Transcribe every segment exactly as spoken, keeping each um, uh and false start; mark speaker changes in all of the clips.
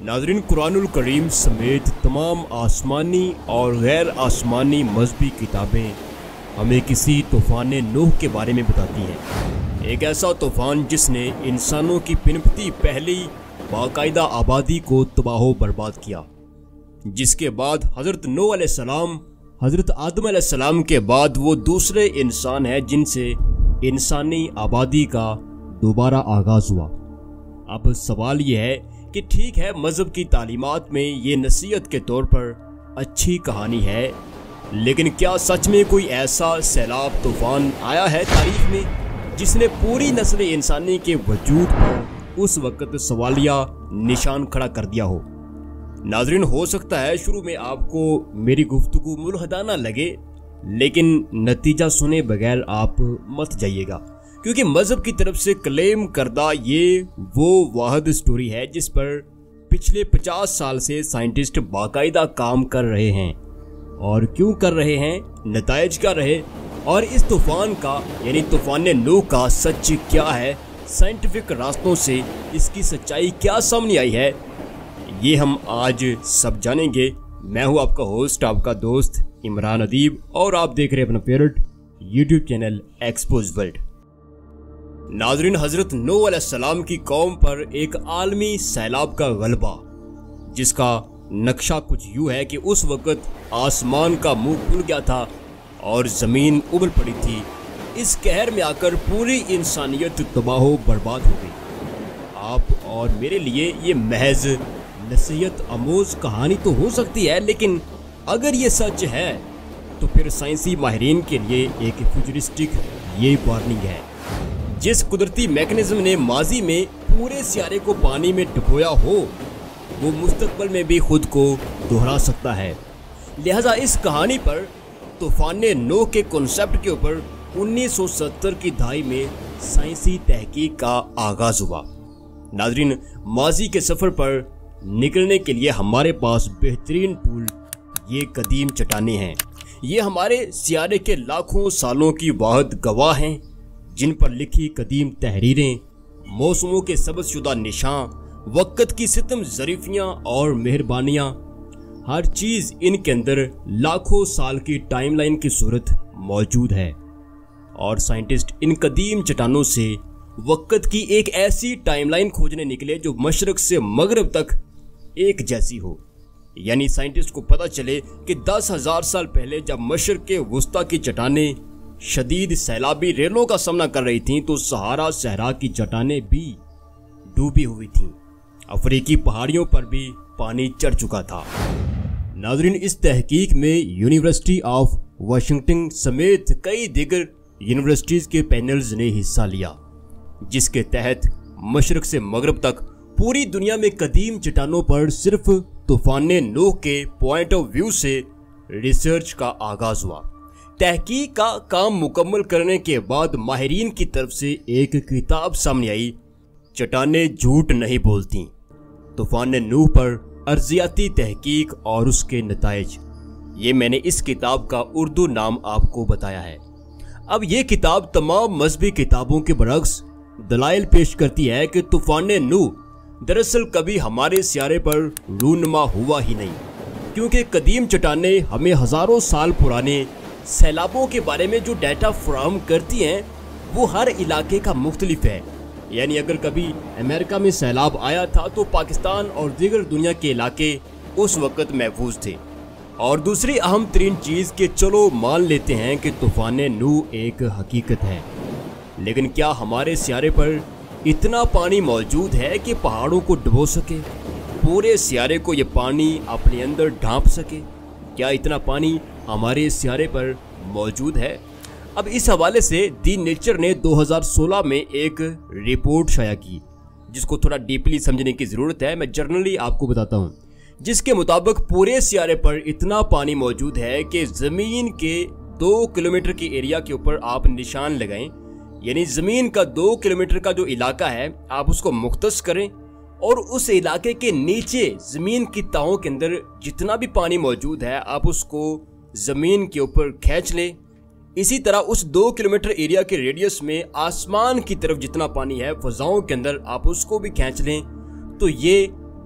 Speaker 1: नाज़रीन, कुरानुल करीम समेत तमाम आसमानी और गैर आसमानी मजहबी किताबें हमें किसी तूफ़ान नूह के बारे में बताती हैं। एक ऐसा तूफ़ान जिसने इंसानों की पिनपती पहली बाकायदा आबादी को तबाह बर्बाद किया, जिसके बाद हज़रत नूह अलैहिस्सलाम, हज़रत आदम अलैहिस्सलाम के बाद वो दूसरे इंसान हैं जिनसे इंसानी आबादी का दोबारा आगाज़ हुआ। अब सवाल ये है कि ठीक है, मज़हब की तालीमात में ये नसीहत के तौर पर अच्छी कहानी है, लेकिन क्या सच में कोई ऐसा सैलाब तूफ़ान आया है तारीख में जिसने पूरी नस्ल इंसानी के वजूद पर उस वक़्त सवालिया निशान खड़ा कर दिया हो? नाज़रीन, हो सकता है शुरू में आपको मेरी गुफ्तगू मुल्हदाना लगे, लेकिन नतीजा सुने बगैर आप मत जाइएगा, क्योंकि मज़हब की तरफ से क्लेम करदा ये वो वाहिद स्टोरी है जिस पर पिछले पचास साल से साइंटिस्ट बाकायदा काम कर रहे हैं। और क्यों कर रहे हैं, नताइज क्या रहे, और इस तूफ़ान का यानी तूफ़ान नूह का सच क्या है, साइंटिफिक रास्तों से इसकी सच्चाई क्या सामने आई है, ये हम आज सब जानेंगे। मैं हूँ आपका होस्ट, आपका दोस्त इमरान अदीब, और आप देख रहे हैं अपना favourite YouTube channel expose world. नाज़रीन, हज़रत नूह अलैहिस्सलाम की कौम पर एक आलमी सैलाब का गलबा, जिसका नक्शा कुछ यूँ है कि उस वक़्त आसमान का मुंह खुल गया था और ज़मीन उबल पड़ी थी। इस कहर में आकर पूरी इंसानियत तबाह बर्बाद हो गई। आप और मेरे लिए ये महज नसीहत आमोज़ कहानी तो हो सकती है, लेकिन अगर ये सच है तो फिर साइंसी माहिरीन के लिए एक फ्यूचरिस्टिक ये वार्निंग है। जिस कुदरती मैकेनिज्म ने माजी में पूरे सियारे को पानी में डुबोया हो, वो मुस्तकबिल में भी खुद को दोहरा सकता है। लिहाजा इस कहानी पर तूफ़ान नूह के कॉन्सेप्ट के ऊपर उन्नीस सौ सत्तर की दहाई में साइंसी तहकीक का आगाज़ हुआ। नाज़रीन, माजी के सफ़र पर निकलने के लिए हमारे पास बेहतरीन टूल ये कदीम चट्टानें हैं। ये हमारे सियारे के लाखों सालों की वाहिद गवाह हैं, जिन पर लिखी कदीम तहरीरें, मौसमों के सबज़शुदा निशान, वक़्त की सितम ज़रीफ़ियाँ और मेहरबानियाँ, हर चीज़ इनके अंदर लाखों साल की टाइमलाइन की सूरत मौजूद है। और साइंटिस्ट इन कदीम चट्टानों से वक़्त की एक ऐसी टाइमलाइन खोजने निकले जो मशरक़ से मगरब तक एक जैसी हो। यानी साइंटिस्ट को पता चले कि दस हज़ार साल पहले जब मशरक़ के वुस्ता की चट्टानें शदीद सैलाबी रेलों का सामना कर रही थीं, तो सहारा सहरा की चट्टानें भी डूबी हुई थीं। अफ्रीकी पहाड़ियों पर भी पानी चढ़ चुका था। नाज़रीन, इस तहकीक में यूनिवर्सिटी ऑफ वाशिंगटन समेत कई दीगर यूनिवर्सिटीज़ के पैनल्स ने हिस्सा लिया, जिसके तहत मशरक़ से मगरब तक पूरी दुनिया में कदीम चट्टानों पर सिर्फ तूफ़ान नूह के पॉइंट ऑफ व्यू से रिसर्च का आगाज़ हुआ। तहकीक का काम मुकम्मल करने के बाद माहिरीन की तरफ से एक किताब सामने आई, चट्टानें झूठ नहीं बोलती, तूफ़ान नूह पर अर्जियाती तहकीक और उसके नताइज। ये मैंने इस किताब का उर्दू नाम आपको बताया है। अब ये किताब तमाम मजहबी किताबों के बरक्स दलाइल पेश करती है कि तूफ़ान नूह दरअसल कभी हमारे सियारे पर रूनुमा हुआ ही नहीं, क्योंकि कदीम चट्टानें हमें हज़ारों साल पुराने सैलाबों के बारे में जो डाटा फराहम करती हैं वो हर इलाके का मुख्तलिफ है। यानी अगर कभी अमेरिका में सैलाब आया था तो पाकिस्तान और दीगर दुनिया के इलाके उस वक़्त महफूज थे। और दूसरी अहम तरीन चीज़ कि चलो मान लेते हैं कि तूफ़ान नूह एक हकीकत है, लेकिन क्या हमारे सियारे पर इतना पानी मौजूद है कि पहाड़ों को डुबो सके, पूरे सियारे को ये पानी अपने अंदर ढांप सके? क्या इतना पानी हमारे सियारे पर मौजूद है? अब इस हवाले से दी नेचर ने दो हज़ार सोलह में एक रिपोर्ट शाया की, जिसको थोड़ा डीपली समझने की ज़रूरत है। मैं जर्नली आपको बताता हूँ, जिसके मुताबिक पूरे सियारे पर इतना पानी मौजूद है कि ज़मीन के दो किलोमीटर की एरिया के ऊपर आप निशान लगाएं, यानी ज़मीन का दो किलोमीटर का जो इलाका है आप उसको मुख्तस करें, और उस इलाके के नीचे ज़मीन की तहों के अंदर जितना भी पानी मौजूद है आप उसको ज़मीन के ऊपर खींच लें। इसी तरह उस दो किलोमीटर एरिया के रेडियस में आसमान की तरफ जितना पानी है फ़ज़ाओं के अंदर आप उसको भी खींच लें। तो ये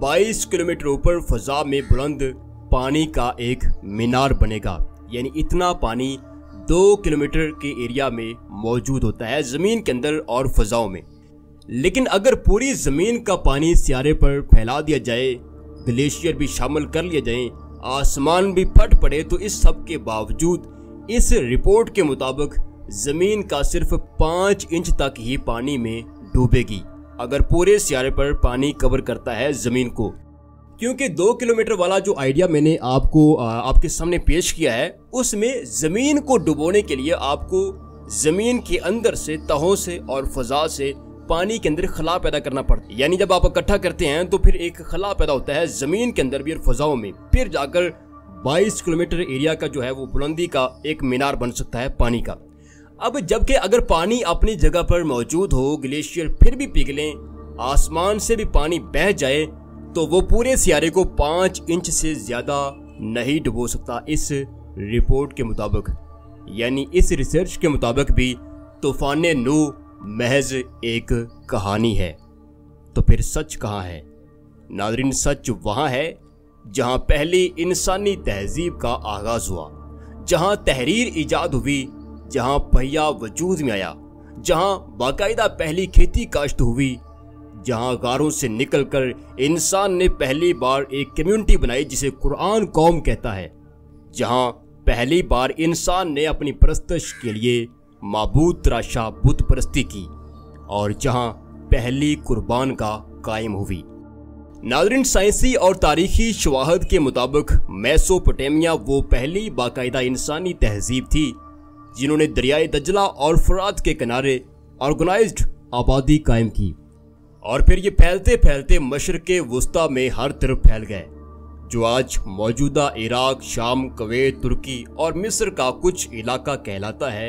Speaker 1: बाईस किलोमीटर ऊपर फजा में बुलंद पानी का एक मीनार बनेगा। यानी इतना पानी दो किलोमीटर के एरिया में मौजूद होता है ज़मीन के अंदर और फजाओं में। लेकिन अगर पूरी ज़मीन का पानी सियारे पर फैला दिया जाए, ग्लेशियर भी शामिल कर लिए जाएं, आसमान भी फट पड़े, तो इस सब के बावजूद इस रिपोर्ट के मुताबिक ज़मीन का सिर्फ पाँच इंच तक ही पानी में डूबेगी अगर पूरे सियारे पर पानी कवर करता है ज़मीन को। क्योंकि दो किलोमीटर वाला जो आइडिया मैंने आपको आपके सामने पेश किया है, उसमें ज़मीन को डुबोने के लिए आपको ज़मीन के अंदर से, तहों से और फजा से पानी के अंदर खला पैदा करना पड़ता है। यानी जब आप इकट्ठा करते हैं तो फिर एक खला पैदा होता है ज़मीन के अंदर भी और फजाओं में, फिर जाकर बाईस किलोमीटर एरिया का जो है वो बुलंदी का एक मीनार बन सकता है पानी का। अब जबकि अगर पानी अपनी जगह पर मौजूद हो, ग्लेशियर फिर भी पिघलें, आसमान से भी पानी बह जाए, तो वो पूरे सियारे को पाँच इंच से ज़्यादा नहीं डुबो सकता इस रिपोर्ट के मुताबिक। यानी इस रिसर्च के मुताबिक भी तूफान नूह महज एक कहानी है। तो फिर सच कहाँ है? नाज़रीन, सच वहाँ है जहाँ पहली इंसानी तहजीब का आगाज़ हुआ, जहाँ तहरीर ईजाद हुई, जहाँ पहिया वजूद में आया, जहाँ बाकायदा पहली खेती काश्त हुई, जहाँ गारों से निकलकर इंसान ने पहली बार एक कम्युनिटी बनाई जिसे कुरान कौम कहता है, जहाँ पहली बार इंसान ने अपनी परस्तश के लिए माबूद तराशा बुत परस्ती की, और जहाँ पहली कुर्बान का कायम हुई। नाज़रीन, साइंसी और तारीखी शवाहद के मुताबिक मेसोपोटामिया वो पहली बाकायदा इंसानी तहजीब थी जिन्होंने दरियाए दजला और फरात के किनारे ऑर्गेनाइज्ड आबादी कायम की, और फिर ये फैलते फैलते मशरक़े वुस्ता में हर तरफ फैल गए, जो आज मौजूदा इराक, शाम, कुवैत, तुर्की और मिस्र का कुछ इलाका कहलाता है।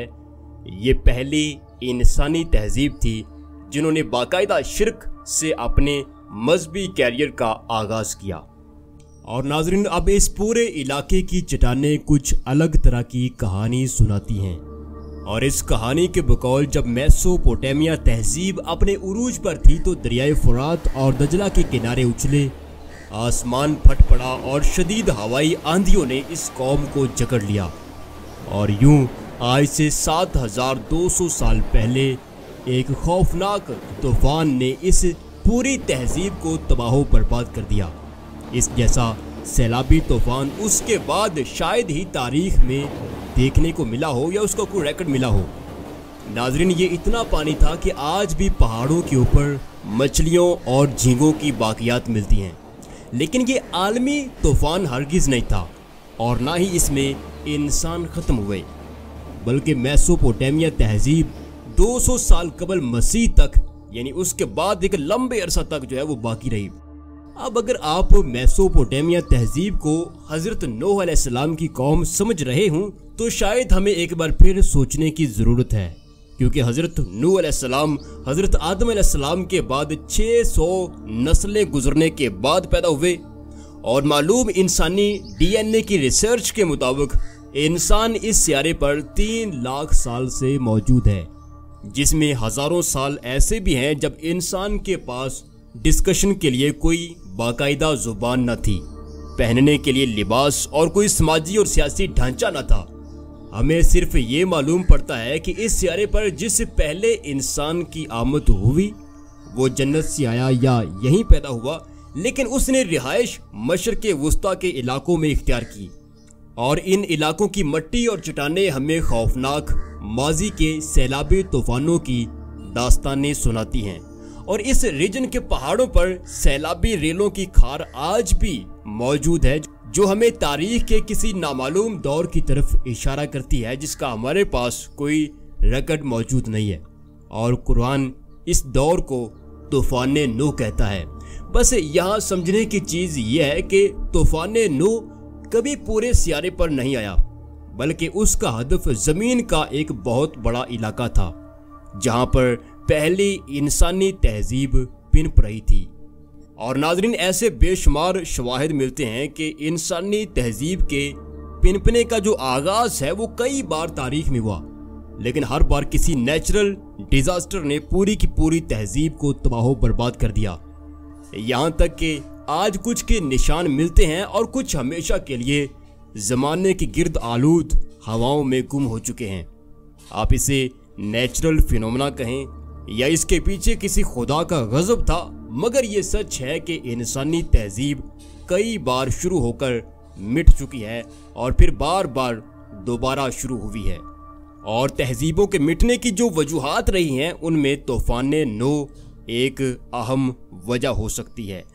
Speaker 1: ये पहली इंसानी तहजीब थी जिन्होंने बाकायदा शिर्क से अपने मजहबी कैरियर का आगाज़ किया। और नाज़रीन, अब इस पूरे इलाके की चट्टानें कुछ अलग तरह की कहानी सुनाती हैं, और इस कहानी के बकौल जब मेसोपोटामिया तहजीब अपने उरूज पर थी तो दरियाए फुरात और दजला के किनारे उछले, आसमान फट पड़ा और शदीद हवाई आंधियों ने इस कौम को जकड़ लिया, और यूं आज से सात हजार दो सौ साल पहले एक खौफनाक तूफान ने इस पूरी तहजीब को तबाह बर्बाद कर दिया। इस जैसा सैलाबी तूफान उसके बाद शायद ही तारीख में देखने को मिला हो या उसका कोई रिकॉर्ड मिला हो। नाज़रीन, ये इतना पानी था कि आज भी पहाड़ों के ऊपर मछलियों और झींगों की बाकियात मिलती हैं, लेकिन ये आलमी तूफान हरगिज़ नहीं था और ना ही इसमें इंसान ख़त्म हुए, बल्कि मेसोपोटामिया तहजीब दो सौ साल कबल मसीह तक, यानी उसके बाद एक लंबे अरसा तक जो है वो बाकी रही। अब अगर आप मेसोपोटामिया तहजीब को हज़रत नूह अलैहिस्सलाम की कौम समझ रहे हों तो शायद हमें एक बार फिर सोचने की ज़रूरत है, क्योंकि हज़रत नूह अलैहिस्सलाम हज़रत आदम अलैहिस्सलाम के बाद छह सौ नस्लें गुजरने के बाद पैदा हुए, और मालूम इंसानी डीएनए की रिसर्च के मुताबिक इंसान इस सियारे पर तीन लाख साल से मौजूद है, जिसमें हज़ारों साल ऐसे भी हैं जब इंसान के पास डिस्कशन के लिए कोई बाकायदा ज़ुबान न थी, पहनने के लिए लिबास और कोई समाजी और सियासी ढांचा न था। हमें सिर्फ ये मालूम पड़ता है कि इस सियारे पर जिस पहले इंसान की आमद हुई वो जन्नत से आया या यहीं पैदा हुआ, लेकिन उसने रिहाइश मशरक़े वुस्ता के इलाकों में इख्तियार की, और इन इलाकों की मिट्टी और चट्टानें हमें खौफनाक माजी के सैलाबी तूफानों की दास्तानें सुनाती हैं, और इस रीजन के पहाड़ों पर सैलाबी रेलों की खार आज भी मौजूद है, जो हमें तारीख के किसी नामालूम दौर की तरफ इशारा करती है जिसका हमारे पास कोई रिकॉर्ड मौजूद नहीं है। और कुरान इस दौर को तूफान नूह कहता है। बस यहाँ समझने की चीज़ यह है कि तूफान नूह कभी पूरे सियारे पर नहीं आया, बल्कि उसका हदफ ज़मीन का एक बहुत बड़ा इलाका था जहाँ पर पहली इंसानी तहजीब पिनप रही थी। और नाज़रीन, ऐसे बेशुमार शवाहिद मिलते हैं कि इंसानी तहजीब के पिनपने का जो आगाज़ है वो कई बार तारीख में हुआ, लेकिन हर बार किसी नेचुरल डिज़ास्टर ने पूरी की पूरी तहजीब को तबाह बर्बाद कर दिया। यहाँ तक कि आज कुछ के निशान मिलते हैं और कुछ हमेशा के लिए ज़माने की गिर्द आलूद हवाओं में गुम हो चुके हैं। आप इसे नेचुरल फिनोमेना कहें या इसके पीछे किसी खुदा का गजब था, मगर ये सच है कि इंसानी तहजीब कई बार शुरू होकर मिट चुकी है और फिर बार बार दोबारा शुरू हुई है। और तहजीबों के मिटने की जो वजूहात रही हैं उनमें तूफान नूह एक अहम वजह हो सकती है।